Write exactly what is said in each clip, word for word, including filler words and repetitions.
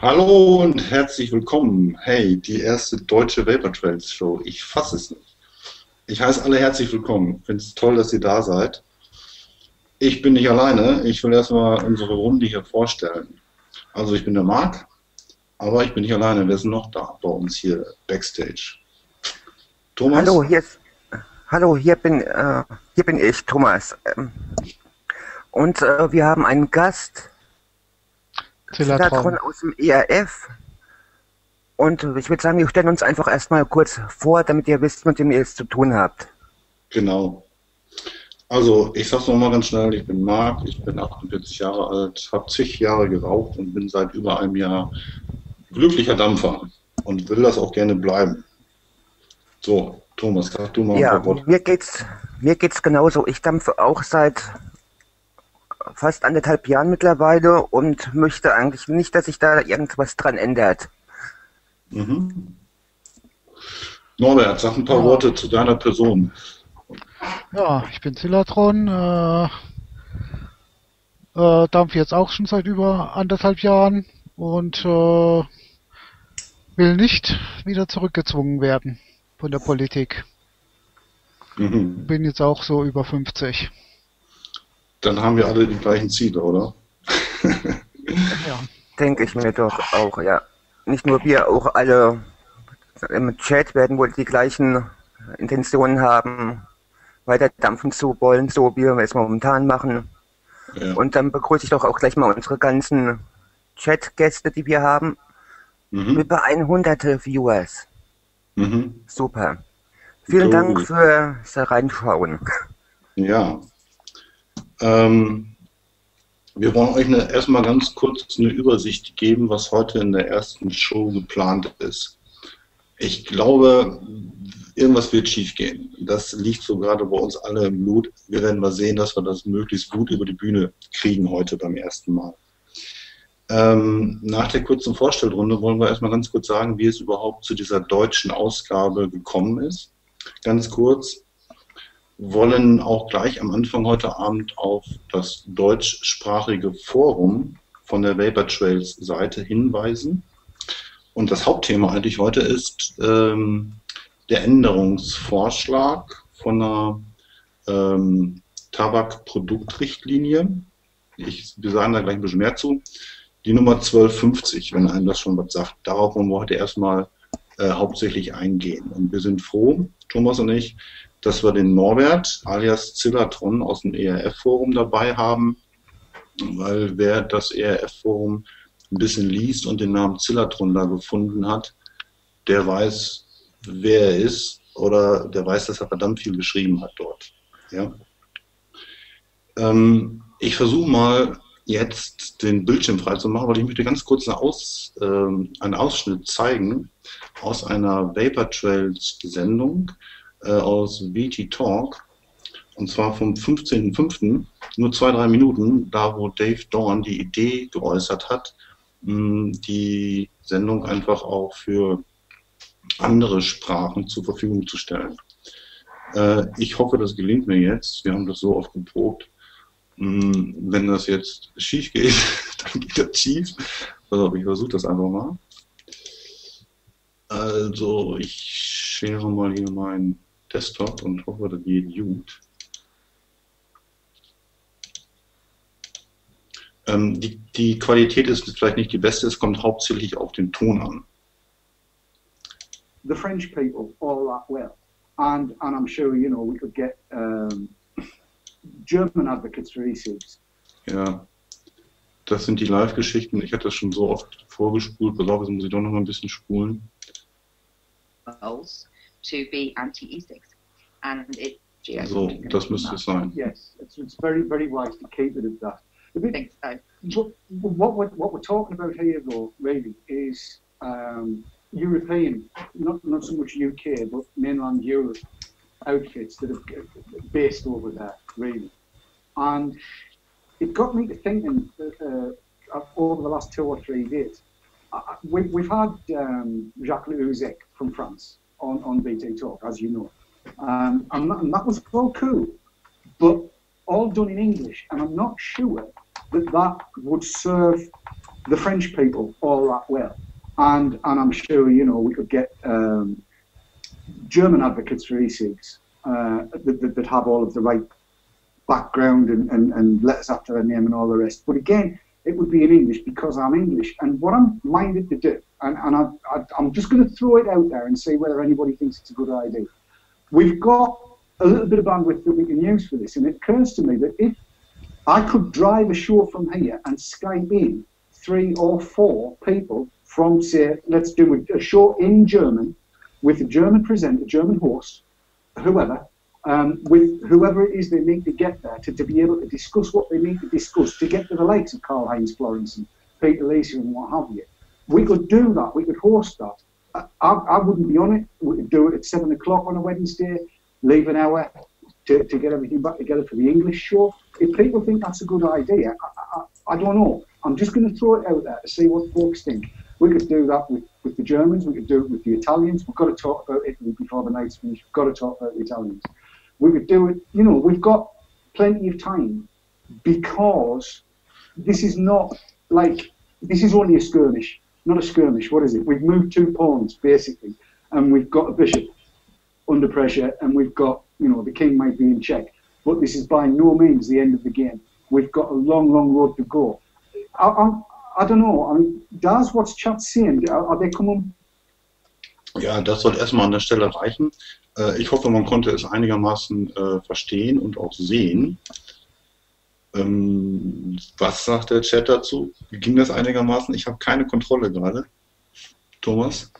Hallo und herzlich willkommen. Hey, die erste deutsche Vapor Trails Show. Ich fasse es nicht. Ich heiße alle herzlich willkommen. Ich finde es toll, dass ihr da seid. Ich bin nicht alleine. Ich will erstmal unsere Runde hier vorstellen. Also ich bin der Marc, aber ich bin nicht alleine. Wer ist noch da bei uns hier Backstage? Hallo, Thomas? hier ist, hallo, hier bin, äh, hier bin ich, Thomas. Ähm, und äh, wir haben einen Gast, Zilatron Zilatron. aus dem E R F. Und ich würde sagen, wir stellen uns einfach erstmal kurz vor, damit ihr wisst, mit wem ihr es zu tun habt. Genau. Also ich sag's nochmal ganz schnell. Ich bin Marc, ich bin achtundvierzig Jahre alt, habe zig Jahre geraucht und bin seit über einem Jahr glücklicher Dampfer und will das auch gerne bleiben. So, Thomas, sag du mal ein Ja, paar Worte. mir geht's, mir geht's genauso. Ich dampfe auch seit fast anderthalb Jahren mittlerweile und möchte eigentlich nicht, dass sich da irgendwas dran ändert. Mhm. Norbert, sag ein paar Ja. Worte zu deiner Person. Ja, ich bin Zilatron, äh, äh, dampfe jetzt auch schon seit über anderthalb Jahren und äh, will nicht wieder zurückgezwungen werden von der Politik. Mhm. Bin jetzt auch so über fünfzig. Dann haben wir alle die gleichen Ziele, oder? Ja, Denke ich mir doch auch, ja. Nicht nur wir, auch alle im Chat werden wohl die gleichen Intentionen haben, weiter dampfen zu wollen, so wie wir es momentan machen. Ja. Und dann begrüße ich doch auch gleich mal unsere ganzen Chat-Gäste, die wir haben. Mhm. Über hunderte Viewers. Mhm. Super. Vielen So Dank gut. fürs Reinschauen. Ja. Ähm, wir wollen euch eine, erstmal ganz kurz eine Übersicht geben, was heute in der ersten Show geplant ist. Ich glaube, irgendwas wird schief gehen. Das liegt so gerade bei uns alle im Blut. Wir werden mal sehen, dass wir das möglichst gut über die Bühne kriegen heute beim ersten Mal. Ähm, nach der kurzen Vorstellrunde wollen wir erstmal ganz kurz sagen, wie es überhaupt zu dieser deutschen Ausgabe gekommen ist. Ganz kurz. Wollen auch gleich am Anfang heute Abend auf das deutschsprachige Forum von der Vapor Trails Seite hinweisen. Und das Hauptthema eigentlich heute ist ähm, der Änderungsvorschlag von einer ähm, Tabakproduktrichtlinie. Ich, wir sagen da gleich ein bisschen mehr zu. Die Nummer zwölf fünfzig, wenn einem das schon was sagt. Darauf wollen wir heute erstmal äh, hauptsächlich eingehen. Und wir sind froh, Thomas und ich, dass wir den Norbert alias Zilatron aus dem E R F-Forum dabei haben, weil wer das E R F-Forum ein bisschen liest und den Namen Zilatron da gefunden hat, der weiß, wer er ist oder der weiß, dass er verdammt viel geschrieben hat dort. Ja? Ähm, ich versuche mal jetzt den Bildschirm frei zu machen, weil ich möchte ganz kurz eine Aus, äh, einen Ausschnitt zeigen aus einer Vapor Trails Sendung aus V T Talk, und zwar vom fünfzehnten fünften nur zwei, drei Minuten, da wo Dave Dorn die Idee geäußert hat, die Sendung einfach auch für andere Sprachen zur Verfügung zu stellen. Ich hoffe, das gelingt mir jetzt. Wir haben das so oft geprobt. Wenn das jetzt schief geht, dann geht das schief. Also ich versuche das einfach mal. Also ich schere mal hier meinen Desktop und hoffe, das geht gut. Ähm, die, die Qualität ist vielleicht nicht die beste, es kommt hauptsächlich auf den Ton an. The French people all that well, and and I'm sure you know we could get um, German advocates for e-cigs. Ja, das sind die Live-Geschichten. Ich hatte das schon so oft vorgespult. Pass auf, jetzt muss ich doch noch mal ein bisschen spulen. To be anti-e-cigs, and it. So, das müsste es sein. Yes, it's, it's very very wise to keep it at that. I think so. But what we're, what we're talking about here, though, really, is um, European, not not so much U K, but mainland Europe outfits that are based over there, really. And it got me to thinking uh, uh, over the last two or three days. Uh, we, we've had um, Jacques Leuzec from France on, on V T Talk, as you know. Um, and, that, and that was all cool, but all done in English. And I'm not sure that that would serve the French people all that well. And, and I'm sure, you know, we could get um, German advocates for e-cigs uh, that, that, that have all of the right background and, and, and letters after their name and all the rest. But again, it would be in English because I'm English. And what I'm minded to do, and, and I, I, I'm just going to throw it out there and see whether anybody thinks it's a good idea. We've got a little bit of bandwidth that we can use for this, and it occurs to me that if I could drive a show from here and Skype in three or four people from, say, let's do a, a show in German with a German presenter, German host, whoever, um, with whoever it is they need to get there to, to be able to discuss what they need to discuss to get to the likes of Karl-Heinz Florenz and Peter Lisa and what have you. We could do that, we could host that. I, I, I wouldn't be on it. We could do it at seven o'clock on a Wednesday, leave an hour to, to get everything back together for the English show. If people think that's a good idea, I, I, I don't know. I'm just going to throw it out there to see what folks think. We could do that with, with the Germans, we could do it with the Italians. We've got to talk about Italy before the night's finished. We've got to talk about the Italians. We could do it, you know, we've got plenty of time because this is not like, this is only a skirmish, not a skirmish, what is it? We've moved two pawns, basically, and we've got a bishop under pressure, and we've got, you know, the king might be in check, but this is by no means the end of the game. We've got a long, long road to go. I, I'm, I don't know, I mean, Daz, what's chat saying? Are, are they coming? Ja, das soll erstmal an der Stelle reichen. Äh, ich hoffe, man konnte es einigermaßen äh, verstehen und auch sehen. Ähm, was sagt der Chat dazu? Ging das einigermaßen? Ich habe keine Kontrolle gerade. Thomas?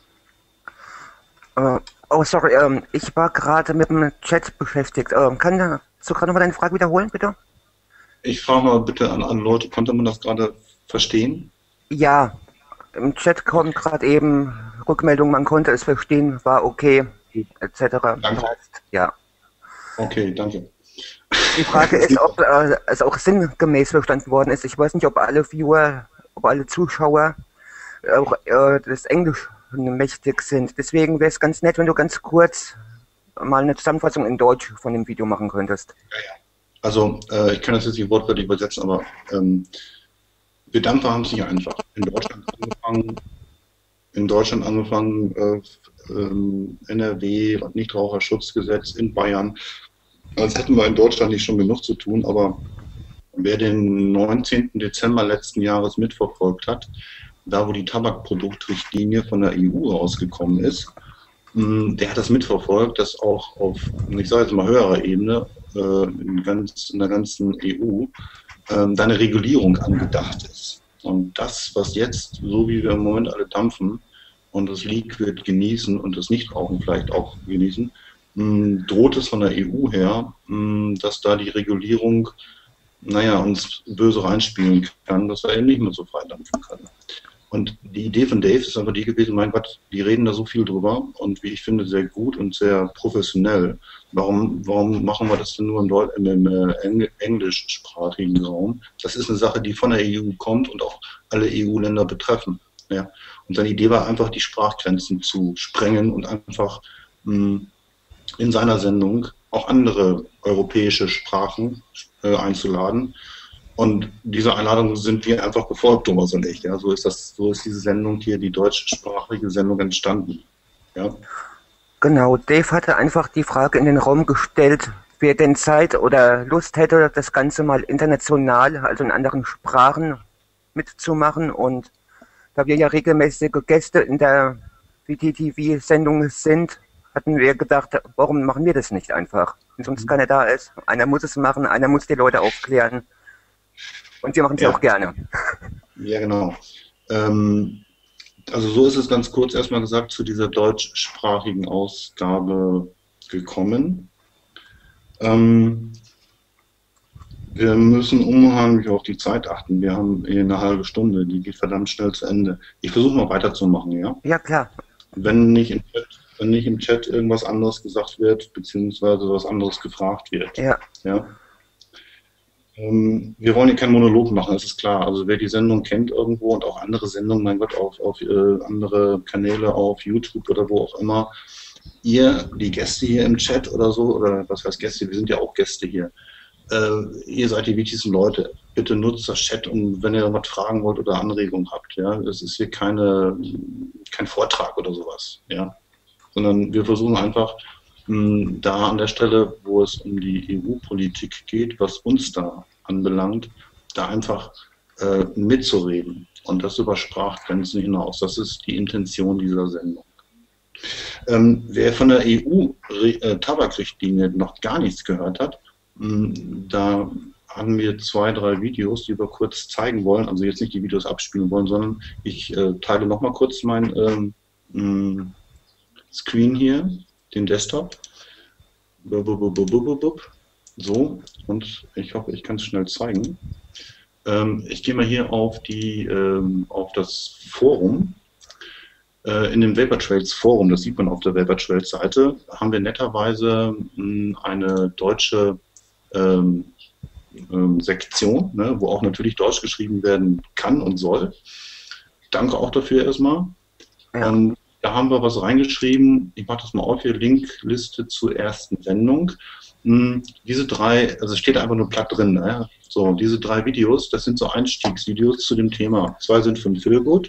Uh, oh, sorry, ähm, ich war gerade mit dem Chat beschäftigt. Ähm, kann du gerade nochmal deine Frage wiederholen, bitte? Ich frage mal bitte an andere Leute, konnte man das gerade verstehen? Ja, im Chat kommt gerade eben Rückmeldung, man konnte es verstehen, war okay, et cetera. Danke. Ja. Okay, danke. Die Frage ist, ob äh, es auch sinngemäß verstanden worden ist. Ich weiß nicht, ob alle Viewer, ob alle Zuschauer auch äh, des Englisch mächtig sind. Deswegen wäre es ganz nett, wenn du ganz kurz mal eine Zusammenfassung in Deutsch von dem Video machen könntest. Ja, ja. Also, äh, ich kann das jetzt nicht wortwörtlich übersetzen, aber ähm, wir Dampfer haben es nicht einfach. In Deutschland angefangen, in Deutschland angefangen, äh, ähm, N R W, Nichtraucherschutzgesetz in Bayern. Als hätten wir in Deutschland nicht schon genug zu tun, aber wer den neunzehnten Dezember letzten Jahres mitverfolgt hat, da wo die Tabakproduktrichtlinie von der E U rausgekommen ist, der hat das mitverfolgt, dass auch auf, ich sage jetzt mal höherer Ebene, in, ganz, in der ganzen E U, da eine Regulierung angedacht ist. Und das, was jetzt, so wie wir im Moment alle dampfen und das Liquid genießen und das Nichtrauchen vielleicht auch genießen, droht es von der E U her, dass da die Regulierung, naja, uns böse reinspielen kann, dass wir eben nicht mehr so frei dampfen können. Und die Idee von Dave ist aber die gewesen, mein Gott, die reden da so viel drüber und wie ich finde, sehr gut und sehr professionell. Warum, warum machen wir das denn nur im, Deut im, im englischsprachigen Raum? Das ist eine Sache, die von der E U kommt und auch alle E U-Länder betreffen. Ja. Und seine Idee war einfach, die Sprachgrenzen zu sprengen und einfach mh, in seiner Sendung auch andere europäische Sprachen äh, einzuladen. Und dieser Einladung sind wir einfach gefolgt, Thomas und ich. Ja, so ist das, so ist diese Sendung hier, die deutschsprachige Sendung, entstanden. Ja. Genau, Dave hatte einfach die Frage in den Raum gestellt, wer denn Zeit oder Lust hätte, das Ganze mal international, also in anderen Sprachen mitzumachen. Und da wir ja regelmäßige Gäste in der V T T V-Sendung sind, hatten wir gedacht, warum machen wir das nicht einfach? Wenn sonst keiner da ist. Einer muss es machen, einer muss die Leute aufklären. Und wir machen es ja auch gerne. Ja, genau. Ähm, also so ist es ganz kurz erstmal gesagt zu dieser deutschsprachigen Ausgabe gekommen. Ähm, wir müssen unheimlich auf die Zeit achten. Wir haben hier eine halbe Stunde, die geht verdammt schnell zu Ende. Ich versuche mal weiterzumachen, ja? Ja, klar. Wenn nicht im Chat, wenn nicht im Chat irgendwas anderes gesagt wird, beziehungsweise was anderes gefragt wird. Ja. Ja? Ähm, wir wollen hier keinen Monolog machen, das ist klar. Also wer die Sendung kennt irgendwo und auch andere Sendungen, mein Gott, auf, auf äh, andere Kanäle, auf YouTube oder wo auch immer, ihr, die Gäste hier im Chat oder so, oder was heißt Gäste, wir sind ja auch Gäste hier, äh, ihr seid die wichtigsten Leute. Bitte nutzt das Chat, um, wenn ihr was fragen wollt oder Anregungen habt. Ja, es ist hier keine, kein Vortrag oder sowas. Ja, sondern wir versuchen einfach mh, da an der Stelle, wo es um die E U-Politik geht, was uns da anbelangt, da einfach äh, mitzureden. Und das über Sprachgrenzen hinaus. Das ist die Intention dieser Sendung. Ähm, wer von der E U-Tabakrichtlinie noch gar nichts gehört hat, mh, da haben wir zwei, drei Videos, die wir kurz zeigen wollen. Also jetzt nicht die Videos abspielen wollen, sondern ich äh, teile noch mal kurz mein ähm, mh, Screen hier, den Desktop. So, und ich hoffe, ich kann es schnell zeigen. Ähm, ich gehe mal hier auf, die, ähm, auf das Forum. Äh, in dem Vapor Trails Forum, das sieht man auf der Vapor Trails Seite, haben wir netterweise mh, eine deutsche ähm, ähm, Sektion, ne, wo auch natürlich Deutsch geschrieben werden kann und soll. Danke auch dafür erstmal. Ja. Und da haben wir was reingeschrieben. Ich mache das mal auf hier, Linkliste zur ersten Sendung. Hm, diese drei, also steht einfach nur platt drin, ne? So, diese drei Videos, das sind so Einstiegsvideos zu dem Thema. Zwei sind von Feelgood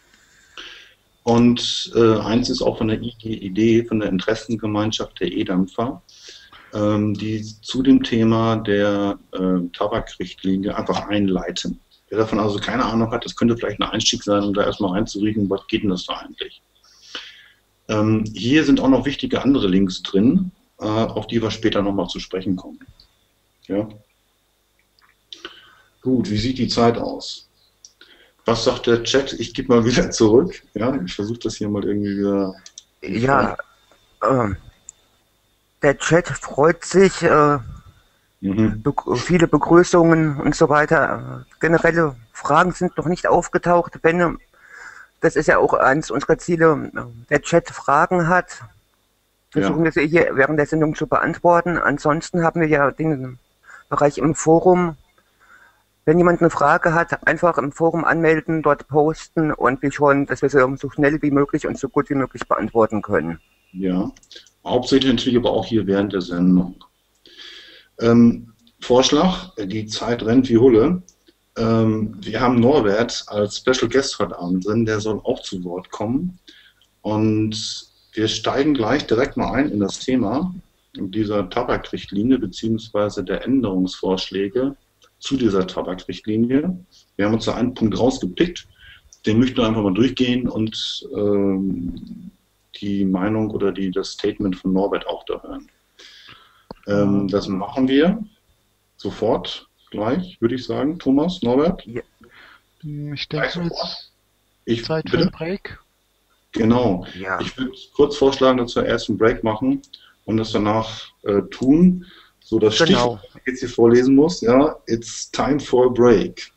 und äh, eins ist auch von der I G I D, von der Interessengemeinschaft der E-Dampfer, ähm, die zu dem Thema der äh, Tabakrichtlinie einfach einleiten. Wer davon also keine Ahnung hat, das könnte vielleicht ein Einstieg sein, um da erstmal reinzuriechen, was geht denn das da eigentlich? Ähm, hier sind auch noch wichtige andere Links drin, äh, auf die wir später nochmal zu sprechen kommen. Ja. Gut, wie sieht die Zeit aus? Was sagt der Chat? Ich gebe mal wieder zurück. Ja, ich versuche das hier mal irgendwie wieder. Ja, äh, der Chat freut sich, äh, mhm. be viele Begrüßungen und so weiter. Generelle Fragen sind noch nicht aufgetaucht. Wenn, das ist ja auch eines unserer Ziele, der Chat Fragen hat, versuchen ja. wir sie hier während der Sendung zu beantworten. Ansonsten haben wir ja den Bereich im Forum. Wenn jemand eine Frage hat, einfach im Forum anmelden, dort posten und wir schauen, dass wir sie so schnell wie möglich und so gut wie möglich beantworten können. Ja, hauptsächlich natürlich aber auch hier während der Sendung. Ähm, Vorschlag, die Zeit rennt wie Hulle. Ähm, wir haben Norbert als Special Guest heute Abend drin, der soll auch zu Wort kommen. Und wir steigen gleich direkt mal ein in das Thema dieser Tabakrichtlinie beziehungsweise der Änderungsvorschläge zu dieser Tabakrichtlinie. Wir haben uns da einen Punkt rausgepickt, den möchten wir einfach mal durchgehen und ähm, die Meinung oder die, das Statement von Norbert auch da hören. Ähm, das machen wir sofort, gleich, würde ich sagen. Thomas, Norbert? Ja. Ich denke jetzt ich, Zeit für einen Break. Genau. Ja. Ich würde kurz vorschlagen, dass wir erst einen Break machen und das danach äh, tun. So, das genau. Stichwort, das ich jetzt hier vorlesen muss, ja, it's time for a break.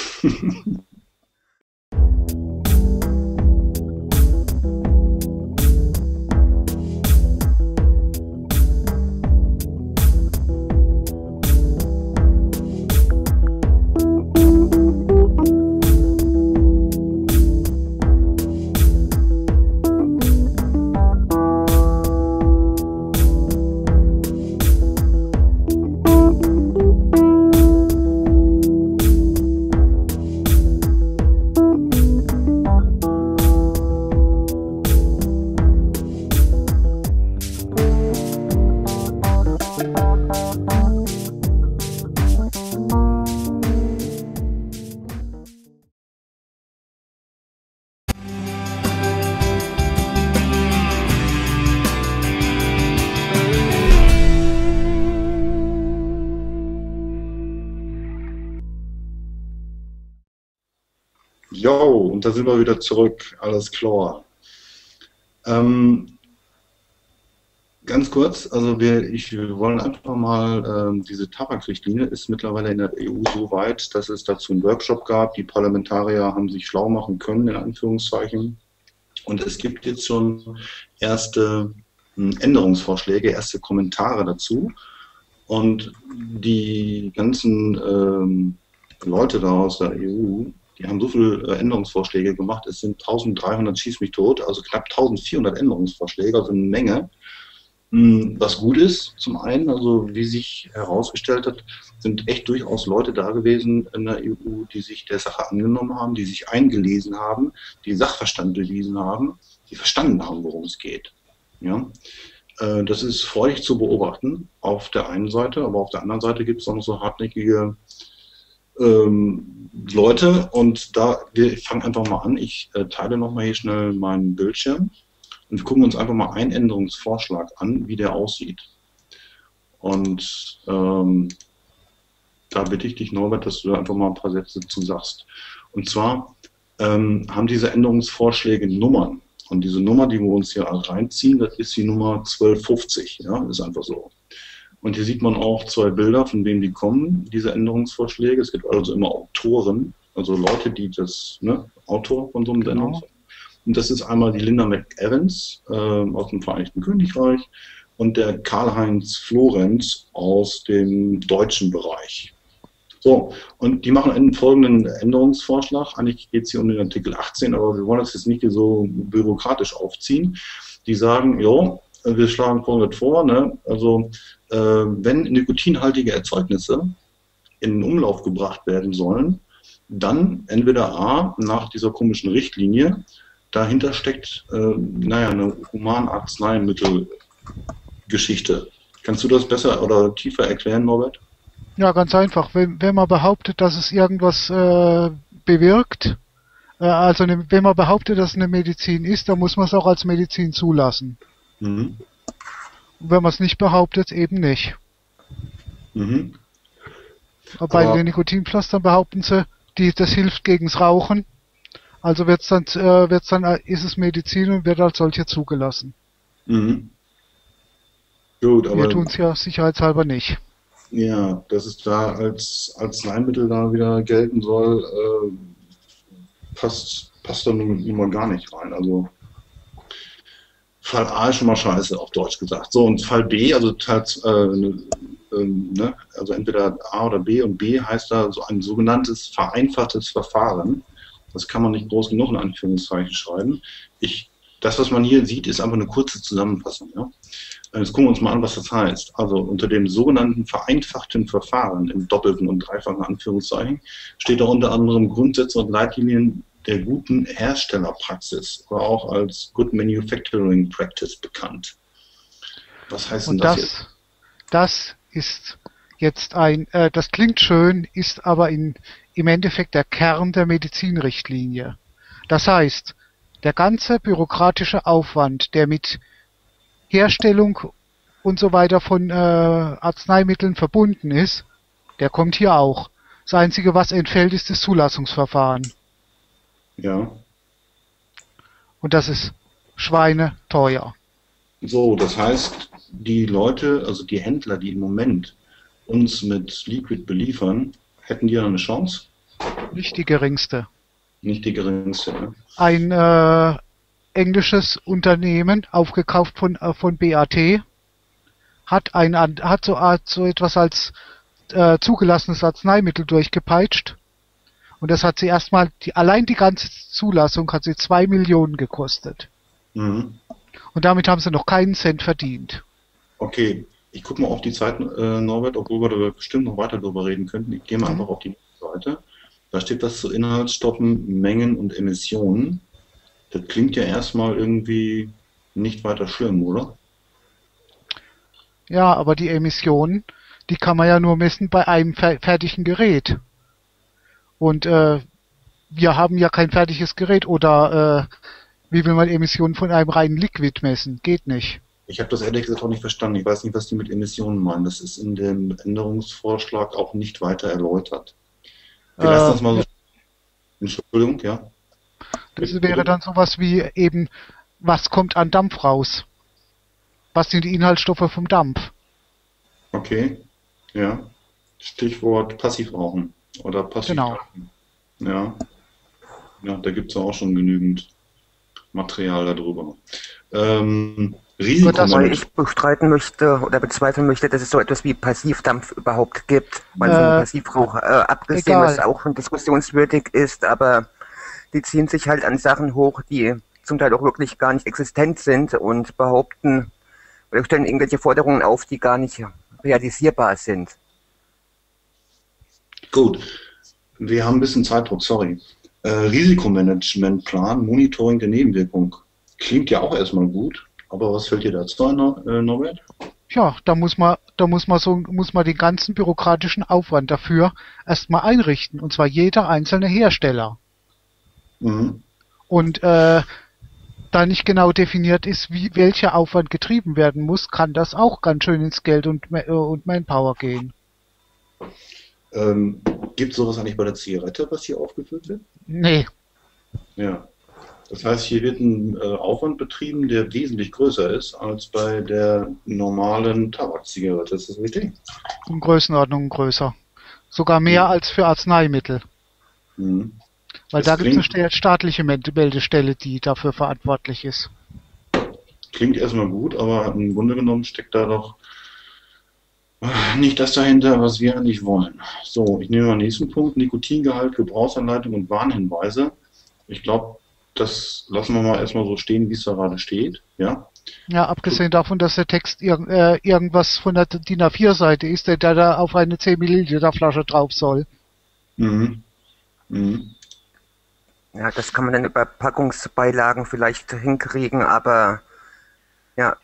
Jo, und da sind wir wieder zurück, alles klar. Ähm, ganz kurz, also wir, ich, wir wollen einfach mal, ähm, diese Tabakrichtlinie ist mittlerweile in der E U so weit, dass es dazu einen Workshop gab, die Parlamentarier haben sich schlau machen können, in Anführungszeichen, und es gibt jetzt schon erste äh, Änderungsvorschläge, erste Kommentare dazu, und die ganzen ähm, Leute da aus der E U, die haben so viele Änderungsvorschläge gemacht, es sind eintausenddreihundert, schieß mich tot, also knapp eintausendvierhundert Änderungsvorschläge, also eine Menge. Was gut ist, zum einen, also wie sich herausgestellt hat, sind echt durchaus Leute da gewesen in der E U, die sich der Sache angenommen haben, die sich eingelesen haben, die Sachverstand bewiesen haben, die verstanden haben, worum es geht. Ja? Das ist freudig zu beobachten auf der einen Seite, aber auf der anderen Seite gibt es auch noch so hartnäckige ähm, Leute und da, wir fangen einfach mal an, ich äh, teile nochmal hier schnell meinen Bildschirm. Und wir gucken uns einfach mal einen Änderungsvorschlag an, wie der aussieht. Und ähm, da bitte ich dich, Norbert, dass du da einfach mal ein paar Sätze zu sagst. Und zwar ähm, haben diese Änderungsvorschläge Nummern. Und diese Nummer, die wir uns hier reinziehen, das ist die Nummer zwölf fünfzig. Ja, ist einfach so. Und hier sieht man auch zwei Bilder, von wem die kommen, diese Änderungsvorschläge. Es gibt also immer Autoren, also Leute, die das, ne, Autor von so einem Genau. Änderungsvorschlag. Und das ist einmal die Linda McEvans äh, aus dem Vereinigten Königreich und der Karl-Heinz Florenz aus dem deutschen Bereich. So, und die machen einen folgenden Änderungsvorschlag. Eigentlich geht es hier um den Artikel achtzehn, aber wir wollen das jetzt nicht so bürokratisch aufziehen. Die sagen, jo, wir schlagen folgendes vor, ne? Also äh, wenn nikotinhaltige Erzeugnisse in den Umlauf gebracht werden sollen, dann entweder A, nach dieser komischen Richtlinie, dahinter steckt, äh, naja, eine Humanarzneimittelgeschichte. Kannst du das besser oder tiefer erklären, Norbert? Ja, ganz einfach. Wenn, wenn man behauptet, dass es irgendwas äh, bewirkt, äh, also eine, wenn man behauptet, dass es eine Medizin ist, dann muss man es auch als Medizin zulassen. Mhm. Und wenn man es nicht behauptet, eben nicht. Mhm. Aber bei Aber- den Nikotinpflastern behaupten sie, die, das hilft gegens Rauchen. Also wird's dann, äh, wird's dann, äh, ist es Medizin und wird als solche zugelassen. Mhm. Gut, aber Wir tun es ja sicherheitshalber nicht. ja, dass es da als Arzneimittel da wieder gelten soll, äh, passt, passt da nun nun mal gar nicht rein. Also Fall A ist schon mal scheiße, auf Deutsch gesagt. So, und Fall B, also teils, äh, ne, ähm, ne, also entweder A oder B, und B heißt da so ein sogenanntes vereinfachtes Verfahren. Das kann man nicht groß genug in Anführungszeichen schreiben. Ich, das, was man hier sieht, ist einfach eine kurze Zusammenfassung. Ja? Jetzt gucken wir uns mal an, was das heißt. Also unter dem sogenannten vereinfachten Verfahren im doppelten und dreifachen Anführungszeichen steht da unter anderem Grundsätze und Leitlinien der guten Herstellerpraxis oder auch als Good Manufacturing Practice bekannt. Was heißt denn Und das, das, jetzt? das ist jetzt ein, äh, das klingt schön, ist aber in, im Endeffekt der Kern der Medizinrichtlinie. Das heißt, der ganze bürokratische Aufwand, der mit Herstellung und so weiter von äh, Arzneimitteln verbunden ist, der kommt hier auch. Das Einzige, was entfällt, ist das Zulassungsverfahren. Ja. Und das ist schweineteuer. So, das heißt, die Leute, also die Händler, die im Moment uns mit Liquid beliefern, hätten die ja eine Chance? Nicht die geringste. Nicht die geringste. Ne? Ein äh, englisches Unternehmen, aufgekauft von, äh, von B A T, hat, ein, hat so, Art, so etwas als äh, zugelassenes Arzneimittel durchgepeitscht. Und das hat sie erstmal, die, allein die ganze Zulassung hat sie zwei Millionen gekostet. Mhm. Und damit haben sie noch keinen Cent verdient. Okay, ich gucke mal auf die Zeit, äh, Norbert, obwohl wir da bestimmt noch weiter drüber reden könnten. Ich gehe mal Mhm. einfach auf die Seite. Da steht was zu Inhaltsstoffen, Mengen und Emissionen. Das klingt ja erstmal irgendwie nicht weiter schlimm, oder? Ja, aber die Emissionen, die kann man ja nur messen bei einem fer fertigen Gerät. Und äh, wir haben ja kein fertiges Gerät. Oder äh, wie will man Emissionen von einem reinen Liquid messen? Geht nicht. Ich habe das ehrlich gesagt auch nicht verstanden. Ich weiß nicht, was die mit Emissionen meinen. Das ist in dem Änderungsvorschlag auch nicht weiter erläutert. Wir Äh, lassen das mal so. Entschuldigung, ja. Das wäre dann sowas wie eben, was kommt an Dampf raus? Was sind die Inhaltsstoffe vom Dampf? Okay, ja. Stichwort Passivrauchen oder Passivrauchen. Ja. Ja, da gibt es ja auch schon genügend Material darüber. Ähm, das- Weil Risikomanagement. ich bestreiten möchte oder bezweifeln möchte, dass es so etwas wie Passivdampf überhaupt gibt. Weil von Äh, Passivrauch äh, abgesehen, egal. was auch schon diskussionswürdig ist, aber die ziehen sich halt an Sachen hoch, die zum Teil auch wirklich gar nicht existent sind und behaupten, wir stellen irgendwelche Forderungen auf, die gar nicht realisierbar sind. Gut, wir haben ein bisschen Zeitdruck, sorry. Äh, Risikomanagementplan, Monitoring der Nebenwirkung. Klingt ja auch erstmal gut, aber was fällt dir dazu ein, Nor- äh, Norbert? Ja, da muss man, da muss man so, muss man den ganzen bürokratischen Aufwand dafür erstmal einrichten, und zwar jeder einzelne Hersteller. Mhm. Und äh, da nicht genau definiert ist, wie welcher Aufwand getrieben werden muss, kann das auch ganz schön ins Geld und, Ma- äh, und Manpower gehen. Ähm, gibt es sowas eigentlich bei der Zigarette, was hier aufgeführt wird? Nee, Ja. Das heißt, hier wird ein äh, Aufwand betrieben, der wesentlich größer ist als bei der normalen Tabakzigarette. Ist das richtig? in Größenordnung größer. Sogar mehr Mhm. als für Arzneimittel. Mhm. Weil Das da gibt es eine klingt- sta- staatliche Meld- Meldestelle, die dafür verantwortlich ist. Klingt erstmal gut, aber im Grunde genommen steckt da doch äh, nicht das dahinter, was wir eigentlich wollen. So, ich nehme mal den nächsten Punkt. Nikotingehalt, Gebrauchsanleitung und Warnhinweise. Ich glaube, das lassen wir mal erstmal so stehen, wie es da gerade steht. Ja. Ja, abgesehen davon, dass der Text irg äh, irgendwas von der D I N A vier Seite ist, der da auf eine zehn Milliliter Flasche drauf soll. Mhm. Mhm. Ja, das kann man dann über Packungsbeilagen vielleicht hinkriegen, aber ja,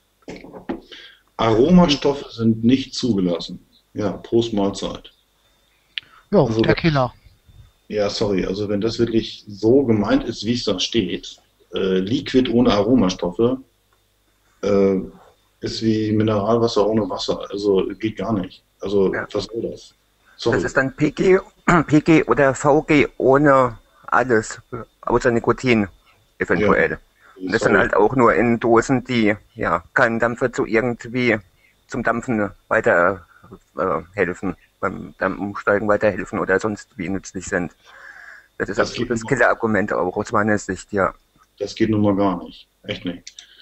Aromastoffe sind nicht zugelassen. Ja, Prost Mahlzeit. Ja, Also- der Killer. Ja, sorry, also wenn das wirklich so gemeint ist, wie es da steht, äh, Liquid ohne Aromastoffe, äh, ist wie Mineralwasser ohne Wasser. Also geht gar nicht. Also Ja. was soll das? Sorry. das ist dann P G, P G oder V G ohne alles, außer Nikotin eventuell. Und das Sorry. dann halt auch nur in Dosen, die ja keinem Dampfer zu irgendwie zum Dampfen weiter äh, helfen, beim Dampfumsteigen weiterhelfen oder sonst wie nützlich sind. Das ist Das absolut geht das noch. Killerargument auch aus meiner Sicht, ja. Das geht nun mal gar nicht. Echt nicht.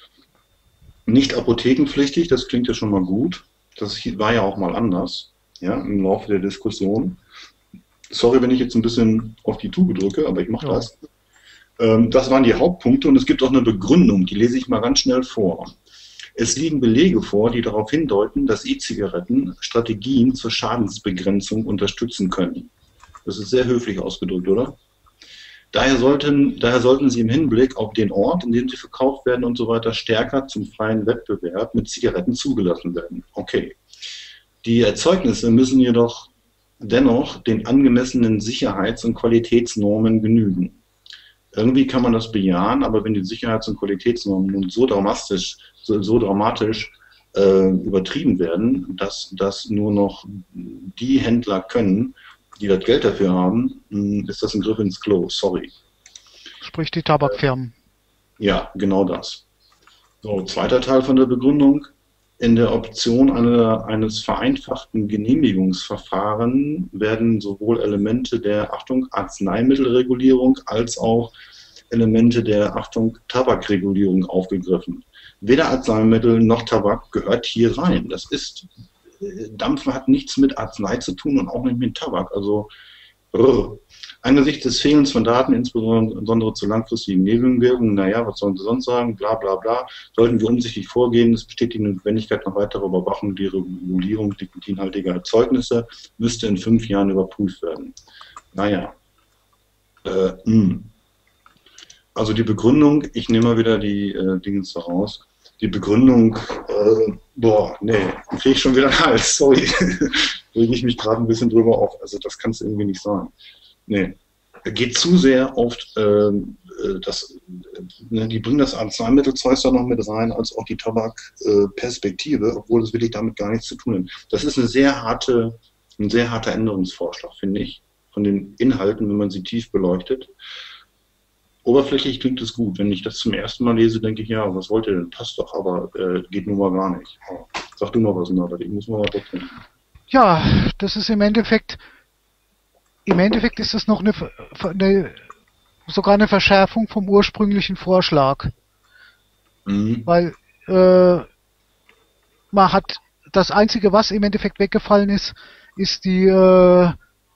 Nicht apothekenpflichtig, das klingt ja schon mal gut. Das hi- war ja auch mal anders, ja, im Laufe der Diskussion. Sorry, wenn ich jetzt ein bisschen auf die Tube drücke, aber ich mache Ja. das. Ähm, das waren die Hauptpunkte und es gibt auch eine Begründung, die lese ich mal ganz schnell vor. Es liegen Belege vor, die darauf hindeuten, dass E-Zigaretten Strategien zur Schadensbegrenzung unterstützen können. Das ist sehr höflich ausgedrückt, oder? Daher sollten, daher sollten sie im Hinblick auf den Ort, in dem sie verkauft werden und so weiter, stärker zum freien Wettbewerb mit Zigaretten zugelassen werden. Okay. Die Erzeugnisse müssen jedoch dennoch den angemessenen Sicherheits- und Qualitätsnormen genügen. Irgendwie kann man das bejahen, aber wenn die Sicherheits- und Qualitätsnormen nun so dramatisch, so, so dramatisch äh, übertrieben werden, dass das nur noch die Händler können, die das Geld dafür haben, mh, ist das ein Griff ins Klo. Sorry. Sprich die Tabakfirmen. Ja, genau das. So, zweiter Teil von der Begründung. In der Option einer, eines vereinfachten Genehmigungsverfahrens werden sowohl Elemente der Achtung Arzneimittelregulierung als auch Elemente der Achtung Tabakregulierung aufgegriffen. Weder Arzneimittel noch Tabak gehört hier rein. Das ist, äh, Dampfen hat nichts mit Arznei zu tun und auch nicht mit Tabak. Also, rrr. Angesichts des Fehlens von Daten, insbesondere zu langfristigen Nebenwirkungen, naja, was sollen Sie sonst sagen, bla bla bla, sollten wir umsichtig vorgehen. Es besteht die Notwendigkeit nach weiterer Überwachung. Die Regulierung nikotinhaltiger Erzeugnisse müsste in fünf Jahren überprüft werden. Naja. Äh, mh. Also die Begründung, ich nehme mal wieder die äh, Dinge da raus. Die Begründung, äh, boah, nee, kriege ich schon wieder einen Hals, sorry. Rege ich mich gerade ein bisschen drüber auf. Also das kann es irgendwie nicht sein. Nee, geht zu sehr auf ähm, äh, das, äh, ne, die bringen das Arzneimittelzeug da noch mit rein, als auch die Tabakperspektive, äh, obwohl es wirklich damit gar nichts zu tun hat. Das ist eine sehr harte, ein sehr harter Änderungsvorschlag, finde ich, von den Inhalten, wenn man sie tief beleuchtet. Oberflächlich klingt es gut. Wenn ich das zum ersten Mal lese, denke ich, ja, was wollt ihr denn? Passt doch, aber äh, geht nun mal gar nicht. Oh, sag du mal was, Norbert, ich muss mal was trinken. Ja, das ist im Endeffekt, im Endeffekt ist es noch eine, eine sogar eine Verschärfung vom ursprünglichen Vorschlag, Mhm. weil äh, man hat das Einzige, was im Endeffekt weggefallen ist, ist die äh,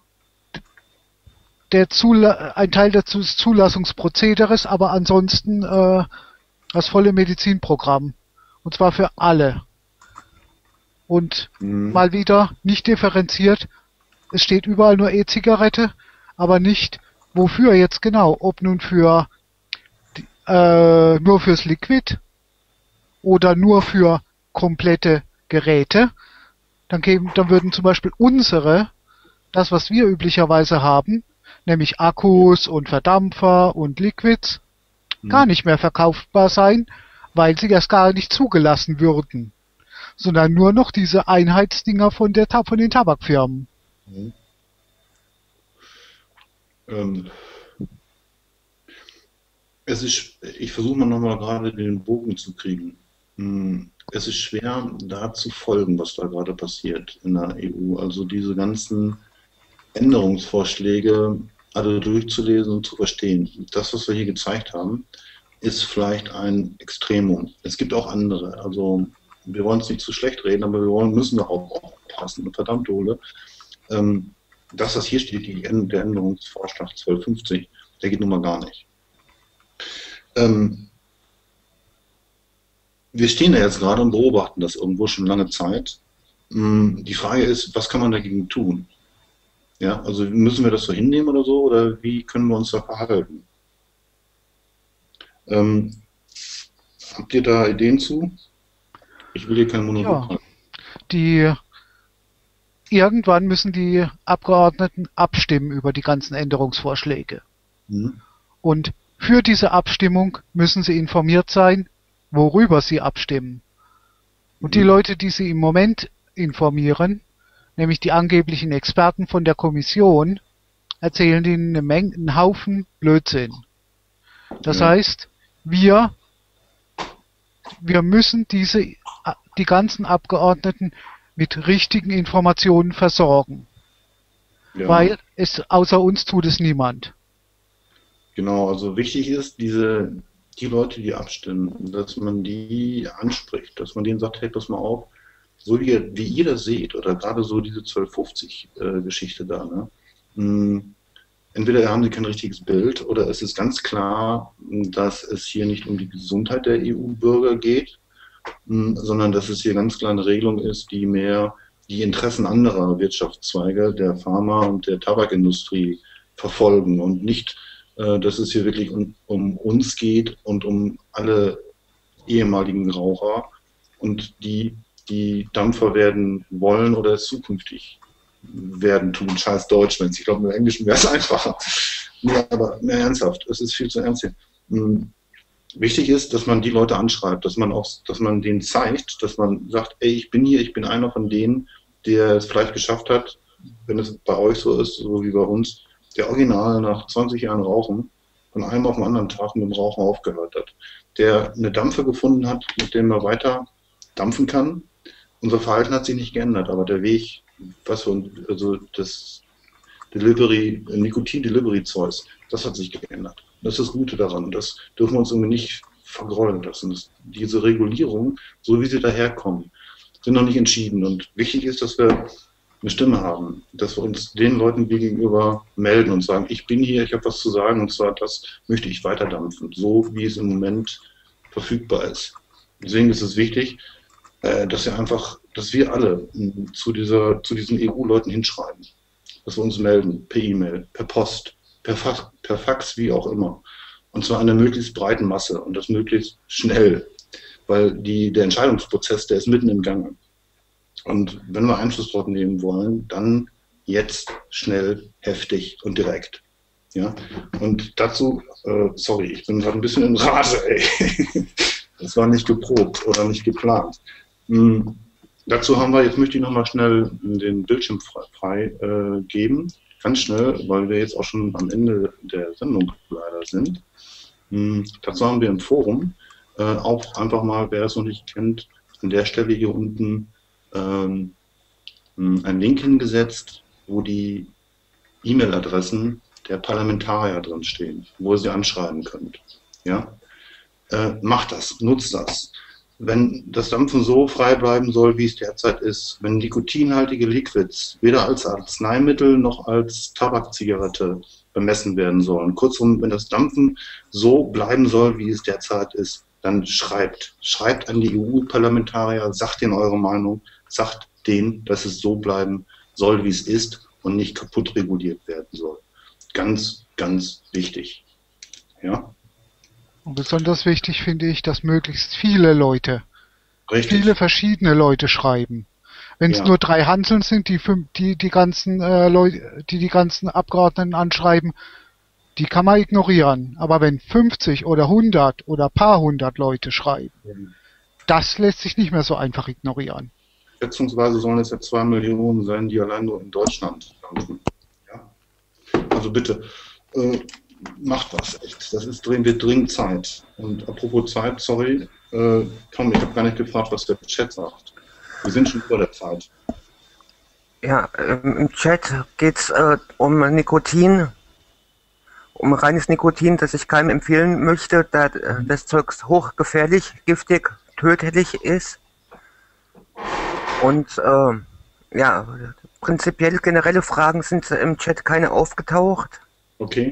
der Zula ein Teil des Zulassungsprozederes, aber ansonsten äh, das volle Medizinprogramm. Und zwar für alle. Und Mhm. mal wieder nicht differenziert. Es steht überall nur E-Zigarette, aber nicht wofür jetzt genau. Ob nun für die, äh, nur fürs Liquid oder nur für komplette Geräte. Dann, geben, dann würden zum Beispiel unsere, das was wir üblicherweise haben, nämlich Akkus und Verdampfer und Liquids, Mhm. gar nicht mehr verkaufbar sein, weil sie erst gar nicht zugelassen würden, sondern nur noch diese Einheitsdinger von der Ta- von den Tabakfirmen. Mhm. Ähm, es ist, ich versuche mal nochmal gerade den Bogen zu kriegen. Hm, Es ist schwer, da zu folgen, was da gerade passiert in der E U. Also diese ganzen Änderungsvorschläge alle durchzulesen und zu verstehen. Das, was wir hier gezeigt haben, ist vielleicht ein Extremum. Es gibt auch andere. Also wir wollen es nicht zu schlecht reden, aber wir wollen, müssen doch auch aufpassen. Und verdammt, Ole, ähm, das, was hier steht, die, Änd- der Änderungsvorschlag zwölfhundertfünfzig, der geht nun mal gar nicht. Ähm, wir stehen da jetzt gerade und beobachten das irgendwo schon lange Zeit. Mm, Die Frage ist, was kann man dagegen tun? Ja, also müssen wir das so hinnehmen oder so, oder wie können wir uns da verhalten? Ähm, habt ihr da Ideen zu? Ich will hier keinen Monolog Ja. halten. Die irgendwann müssen die Abgeordneten abstimmen über die ganzen Änderungsvorschläge. Mhm. Und für diese Abstimmung müssen sie informiert sein, worüber sie abstimmen. Und die Mhm. Leute, die sie im Moment informieren, nämlich die angeblichen Experten von der Kommission, erzählen ihnen eine Menge, einen Haufen Blödsinn. Das Ja. heißt, wir, wir müssen diese, die ganzen Abgeordneten mit richtigen Informationen versorgen, Ja. weil es außer uns tut es niemand. Genau, also wichtig ist, diese, die Leute, die abstimmen, dass man die anspricht, dass man denen sagt, hey, pass mal auf, so wie ihr, wie ihr das seht, oder gerade so diese zwölfhundertfünfzig-Geschichte da, ne? mh, Entweder haben sie kein richtiges Bild, oder es ist ganz klar, dass es hier nicht um die Gesundheit der E U-Bürger geht, mh, sondern dass es hier ganz klar eine Regelung ist, die mehr die Interessen anderer Wirtschaftszweige, der Pharma- und der Tabakindustrie verfolgen und nicht, äh, dass es hier wirklich um, um uns geht und um alle ehemaligen Raucher und die, die Dampfer werden wollen oder es zukünftig werden tun. Scheiß Deutsch, wenn ich glaube, im Englischen wäre es einfacher. Nee, aber mehr ernsthaft, es ist viel zu ernst hier. Hm. Wichtig ist, dass man die Leute anschreibt, dass man auch, dass man denen zeigt, dass man sagt, ey, ich bin hier, ich bin einer von denen, der es vielleicht geschafft hat, wenn es bei euch so ist, so wie bei uns, der original nach zwanzig Jahren Rauchen von einem auf den anderen Tag mit dem Rauchen aufgehört hat, der eine Dampfe gefunden hat, mit dem er weiter dampfen kann. Unser Verhalten hat sich nicht geändert, aber der Weg, was wir, also das Delivery, Nikotin-Delivery-Zeugs, das hat sich geändert. Das ist das Gute daran. Das dürfen wir uns irgendwie nicht vergrollen lassen. Das, diese Regulierung, so wie sie daherkommen, sind noch nicht entschieden. Und wichtig ist, dass wir eine Stimme haben, dass wir uns den Leuten gegenüber melden und sagen, ich bin hier, ich habe was zu sagen, und zwar das möchte ich weiterdampfen, so wie es im Moment verfügbar ist. Deswegen ist es wichtig, dass wir einfach, dass wir alle zu dieser, zu diesen E U-Leuten hinschreiben, dass wir uns melden, per E-Mail, per Post, per Fax, per Fax, wie auch immer. Und zwar einer möglichst breiten Masse und das möglichst schnell, weil die, der Entscheidungsprozess, der ist mitten im Gange. Und wenn wir Einfluss dort nehmen wollen, dann jetzt schnell, heftig und direkt. Ja? Und dazu, äh, sorry, ich bin gerade ein bisschen in Rage, ey. Das war nicht geprobt oder nicht geplant. Hm, dazu haben wir, jetzt möchte ich nochmal schnell den Bildschirm frei, frei äh, geben, ganz schnell, weil wir jetzt auch schon am Ende der Sendung leider sind. Hm, dazu haben wir im Forum äh, auch einfach mal, wer das noch nicht kennt, an der Stelle hier unten ähm, einen Link hingesetzt, wo die E-Mail-Adressen der Parlamentarier drin stehen, wo ihr sie anschreiben könnt. Ja? Äh, macht das, nutzt das. Wenn das Dampfen so frei bleiben soll, wie es derzeit ist, wenn nikotinhaltige Liquids weder als Arzneimittel noch als Tabakzigarette bemessen werden sollen, kurzum, wenn das Dampfen so bleiben soll, wie es derzeit ist, dann dann schreibt. Schreibt an die E U-Parlamentarier, sagt denen eure Meinung, sagt denen, dass es so bleiben soll, wie es ist und nicht kaputt reguliert werden soll. Ganz, ganz wichtig. Ja? Und besonders wichtig finde ich, dass möglichst viele Leute, Richtig. viele verschiedene Leute schreiben. Wenn es Ja. nur drei Hanseln sind, die fünf, die die ganzen äh, Leute, die die ganzen Abgeordneten anschreiben, die kann man ignorieren. Aber wenn fünfzig oder hundert oder paar hundert Leute schreiben, das lässt sich nicht mehr so einfach ignorieren. Schätzungsweise sollen es ja zwei Millionen sein, die allein nur in Deutschland laufen. Ja? Also bitte, äh, macht was, echt. Das ist dringend, wird dringend Zeit. Und apropos Zeit, sorry, äh, Tom, ich habe gar nicht gefragt, was der Chat sagt. Wir sind schon vor der Zeit. Ja, ähm, im Chat geht's äh, um Nikotin, um reines Nikotin, das ich keinem empfehlen möchte, da äh, das Zeug hochgefährlich, giftig, tödlich ist. Und äh, ja, prinzipiell generelle Fragen sind im Chat keine aufgetaucht. Okay.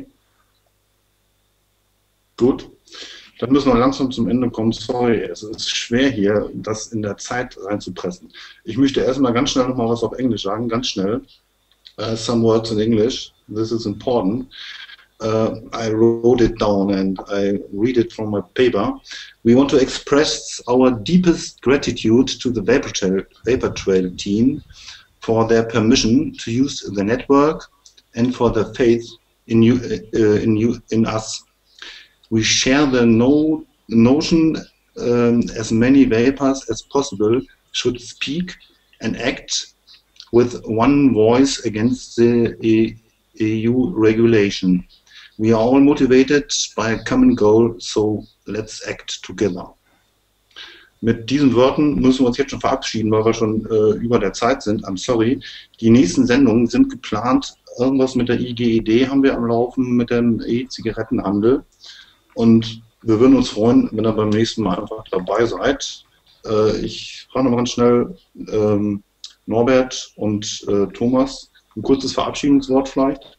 Gut. Dann müssen wir langsam zum Ende kommen. Sorry, es ist schwer hier, das in der Zeit reinzupressen. Ich möchte erstmal ganz schnell noch mal was auf Englisch sagen, ganz schnell. Uh, some words in English. This is important. Uh, I wrote it down and I read it from my paper. We want to express our deepest gratitude to the Vapor Trail, Vapor Trail team for their permission to use the network and for their faith in you, uh, in you, in us. We share the no, notion um, as many vapors as possible should speak and act with one voice against the E U regulation. We are all motivated by a common goal, so let's act together. Mit diesen Worten müssen wir uns jetzt schon verabschieden, weil wir schon äh, über der Zeit sind. I'm sorry. Die nächsten Sendungen sind geplant. Irgendwas mit der I G E D haben wir am Laufen, mit dem E-Zigarettenhandel. Und wir würden uns freuen, wenn ihr beim nächsten Mal einfach dabei seid. Äh, ich frage noch ganz schnell ähm, Norbert und äh, Thomas, ein kurzes Verabschiedungswort vielleicht.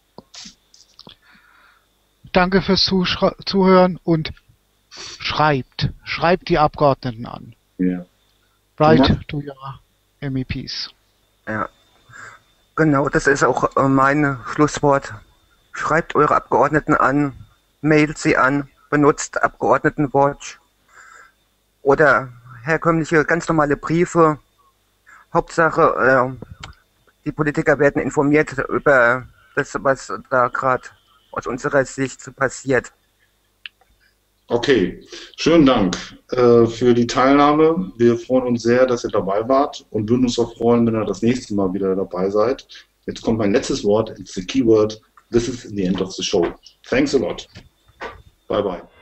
Danke fürs Zuschra Zuhören und schreibt, schreibt die Abgeordneten an. Yeah. Write to your M E Ps. Ja, genau, das ist auch äh, mein Schlusswort. Schreibt eure Abgeordneten an, mailt sie an, benutzt Abgeordnetenwatch oder herkömmliche, ganz normale Briefe. Hauptsache, äh, die Politiker werden informiert über das, was da gerade aus unserer Sicht passiert. Okay, schönen Dank äh, für die Teilnahme. Wir freuen uns sehr, dass ihr dabei wart und würden uns auch freuen, wenn ihr das nächste Mal wieder dabei seid. Jetzt kommt mein letztes Wort, it's the keyword. This is the end of the show. Thanks a lot. Bye bye.